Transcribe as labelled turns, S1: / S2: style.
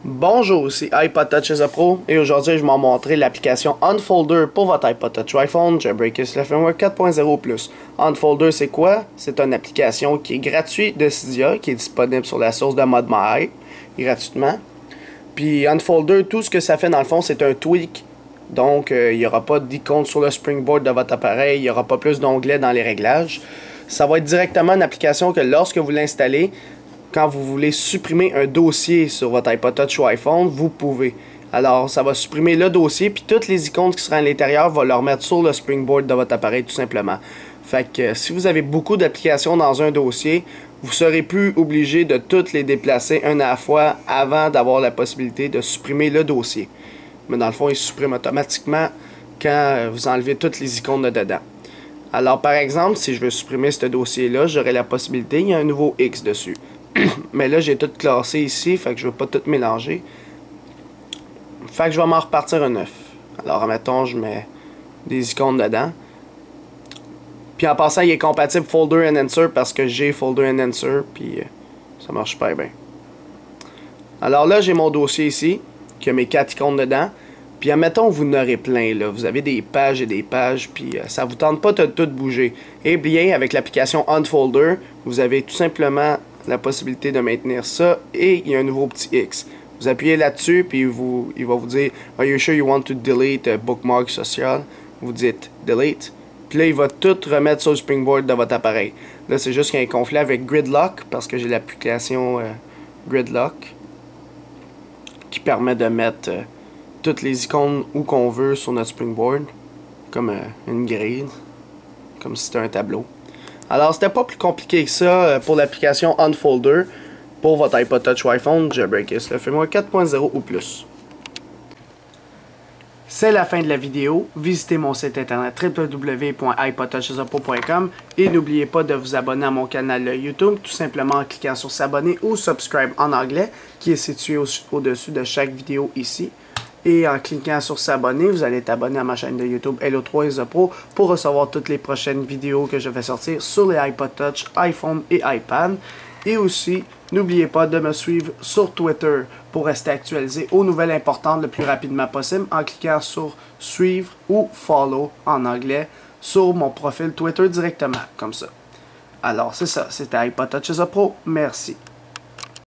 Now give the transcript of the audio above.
S1: Bonjour, c'est iPod Touch as a Pro et aujourd'hui je vais vous montrer l'application Unfolder pour votre iPod Touch ou iPhone. Jailbreak le firmware 4.0+. Unfolder c'est quoi? C'est une application qui est gratuite de Cydia, qui est disponible sur la source de ModMyHype gratuitement. Puis Unfolder, tout ce que ça fait dans le fond, c'est un tweak. Donc il n'y aura pas d'icône sur le springboard de votre appareil, il n'y aura pas plus d'onglets dans les réglages. Ça va être directement une application que lorsque vous l'installez, quand vous voulez supprimer un dossier sur votre iPod Touch ou iPhone, vous pouvez. Alors, ça va supprimer le dossier, puis toutes les icônes qui seront à l'intérieur vont le remettre sur le springboard de votre appareil, tout simplement. Fait que si vous avez beaucoup d'applications dans un dossier, vous serez plus obligé de toutes les déplacer une à la fois avant d'avoir la possibilité de supprimer le dossier. Mais dans le fond, il supprime automatiquement quand vous enlevez toutes les icônes de dedans. Alors, par exemple, si je veux supprimer ce dossier-là, j'aurai la possibilité, il y a un nouveau X dessus. Mais là, j'ai tout classé ici, fait que je ne veux pas tout mélanger. Fait que je vais m'en repartir un 9. Alors, admettons, je mets des icônes dedans. Puis en passant, il est compatible Folder and Insert parce que j'ai Folder and Insert, puis ça marche pas bien. Alors là, j'ai mon dossier ici, qui a mes 4 icônes dedans. Puis admettons, vous en aurez plein, là. Vous avez des pages et des pages, puis ça vous tente pas de tout bouger. Et bien, avec l'application Unfolder, vous avez tout simplement la possibilité de maintenir ça et il y a un nouveau petit X. Vous appuyez là-dessus puis il va vous dire Are you sure you want to delete a bookmark social? Vous dites Delete. Puis là, il va tout remettre sur le springboard de votre appareil. Là, c'est juste qu'il y a un conflit avec Gridlock parce que j'ai l'application Gridlock qui permet de mettre toutes les icônes où qu'on veut sur notre springboard comme une grille, comme si c'était un tableau. Alors, c'était pas plus compliqué que ça pour l'application Unfolder pour votre iPod Touch ou iPhone. Jailbreak le firmware 4.0 ou plus. C'est la fin de la vidéo. Visitez mon site internet www.ipodtouchasapro.com et n'oubliez pas de vous abonner à mon canal YouTube tout simplement en cliquant sur s'abonner ou subscribe en anglais qui est situé au-dessus de chaque vidéo ici. Et en cliquant sur s'abonner, vous allez être abonné à ma chaîne de YouTube Hello3 is a Pro pour recevoir toutes les prochaines vidéos que je vais sortir sur les iPod Touch, iPhone et iPad. Et aussi, n'oubliez pas de me suivre sur Twitter pour rester actualisé aux nouvelles importantes le plus rapidement possible en cliquant sur suivre ou follow en anglais sur mon profil Twitter directement, comme ça. Alors c'est ça, c'était iPod Touch is a Pro. Merci.